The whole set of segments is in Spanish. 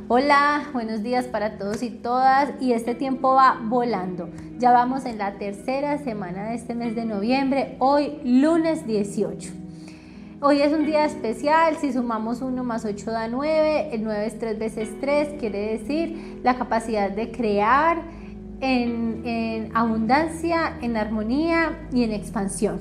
Hola, buenos días para todos y todas, y este tiempo va volando. Ya vamos en la tercera semana de este mes de noviembre, hoy lunes 18. Hoy es un día especial. Si sumamos 1 más 8 da 9, el 9 es 3 veces 3, quiere decir la capacidad de crear en abundancia, en armonía y en expansión.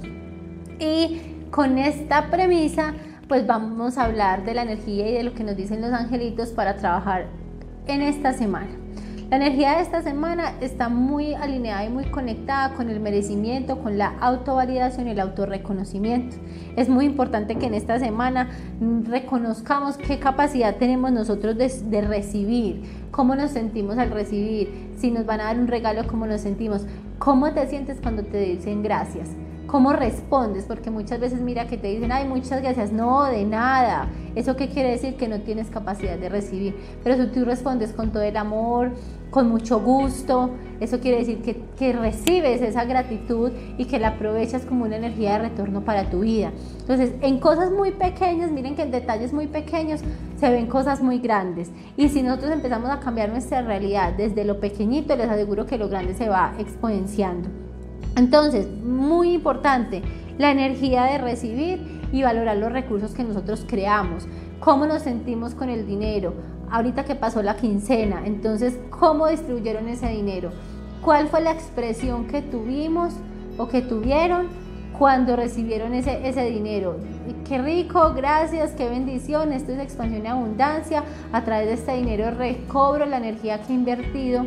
Y con esta premisa pues vamos a hablar de la energía y de lo que nos dicen los angelitos para trabajar en esta semana. La energía de esta semana está muy alineada y muy conectada con el merecimiento, con la autovalidación y el autorreconocimiento. Es muy importante que en esta semana reconozcamos qué capacidad tenemos nosotros de recibir, cómo nos sentimos al recibir, si nos van a dar un regalo, cómo nos sentimos, cómo te sientes cuando te dicen gracias. ¿Cómo respondes? Porque muchas veces mira que te dicen, ay, muchas gracias, no, de nada. ¿Eso qué quiere decir? Que no tienes capacidad de recibir. Pero si tú respondes con todo el amor, con mucho gusto, eso quiere decir que recibes esa gratitud y que la aprovechas como una energía de retorno para tu vida. Entonces, en cosas muy pequeñas, miren que en detalles muy pequeños se ven cosas muy grandes. Y si nosotros empezamos a cambiar nuestra realidad desde lo pequeñito, les aseguro que lo grande se va exponenciando. Entonces, muy importante, la energía de recibir y valorar los recursos que nosotros creamos. ¿Cómo nos sentimos con el dinero? Ahorita que pasó la quincena, entonces, ¿cómo distribuyeron ese dinero? ¿Cuál fue la expresión que tuvimos o que tuvieron cuando recibieron ese dinero? Qué rico, gracias, qué bendición, esto es expansión y abundancia. A través de este dinero recobro la energía que he invertido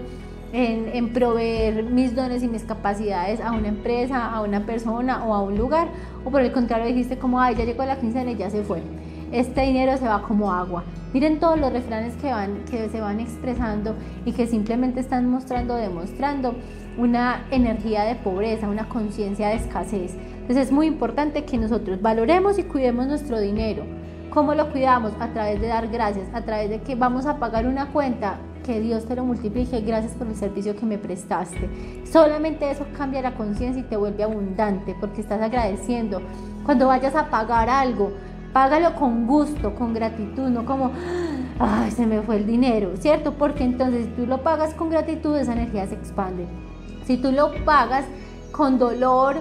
en proveer mis dones y mis capacidades a una empresa, a una persona o a un lugar, o por el contrario dijiste como, ay, ya llegó la quincena y ya se fue, este dinero se va como agua. Miren todos los refranes que se van expresando y que simplemente están demostrando una energía de pobreza, una conciencia de escasez. Entonces es muy importante que nosotros valoremos y cuidemos nuestro dinero. ¿Cómo lo cuidamos? A través de dar gracias, a través de que vamos a pagar una cuenta, que Dios te lo multiplique, gracias por el servicio que me prestaste. Solamente eso cambia la conciencia y te vuelve abundante porque estás agradeciendo. Cuando vayas a pagar algo, págalo con gusto, con gratitud, no como, ay, se me fue el dinero, ¿cierto? Porque entonces si tú lo pagas con gratitud, esa energía se expande. Si tú lo pagas con dolor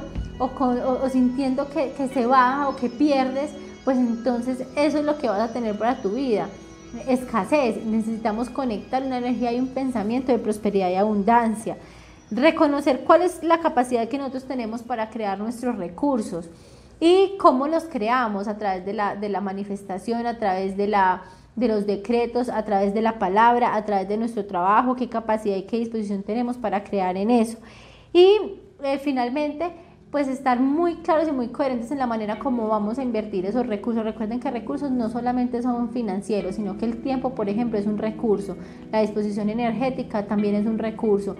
o sintiendo que se baja o que pierdes, pues entonces eso es lo que vas a tener para tu vida. Escasez. Necesitamos conectar una energía y un pensamiento de prosperidad y abundancia. Reconocer cuál es la capacidad que nosotros tenemos para crear nuestros recursos y cómo los creamos a través de la manifestación, a través de los decretos, a través de la palabra, a través de nuestro trabajo, qué capacidad y qué disposición tenemos para crear en eso. Y finalmente, pues estar muy claros y muy coherentes en la manera como vamos a invertir esos recursos. Recuerden que recursos no solamente son financieros, sino que el tiempo, por ejemplo, es un recurso. La disposición energética también es un recurso.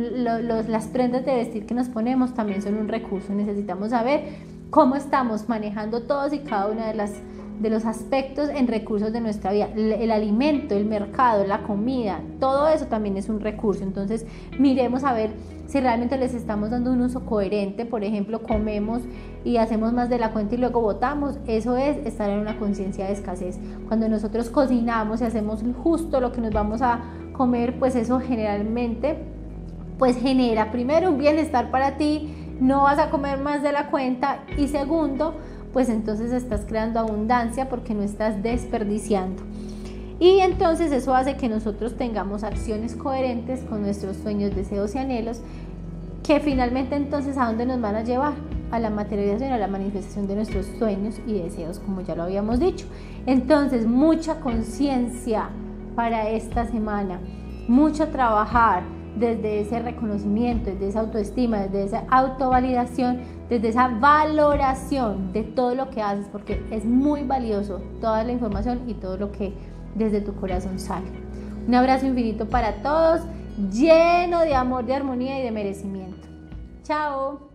Las prendas de vestir que nos ponemos también son un recurso. Necesitamos saber cómo estamos manejando todos y cada uno de los aspectos en recursos de nuestra vida. El alimento, el mercado, la comida, todo eso también es un recurso. Entonces miremos a ver si realmente les estamos dando un uso coherente. Por ejemplo, comemos y hacemos más de la cuenta y luego botamos. Eso es estar en una conciencia de escasez. Cuando nosotros cocinamos y hacemos justo lo que nos vamos a comer, pues eso generalmente pues genera primero un bienestar para ti, no vas a comer más de la cuenta, y segundo, pues entonces estás creando abundancia porque no estás desperdiciando. Y entonces eso hace que nosotros tengamos acciones coherentes con nuestros sueños, deseos y anhelos, que finalmente entonces ¿a dónde nos van a llevar? A la materialización, a la manifestación de nuestros sueños y deseos, como ya lo habíamos dicho. Entonces mucha conciencia para esta semana, mucho trabajar desde ese reconocimiento, desde esa autoestima, desde esa autovalidación, desde esa valoración de todo lo que haces, porque es muy valioso toda la información y todo lo que desde tu corazón sale. Un abrazo infinito para todos, lleno de amor, de armonía y de merecimiento. Chao.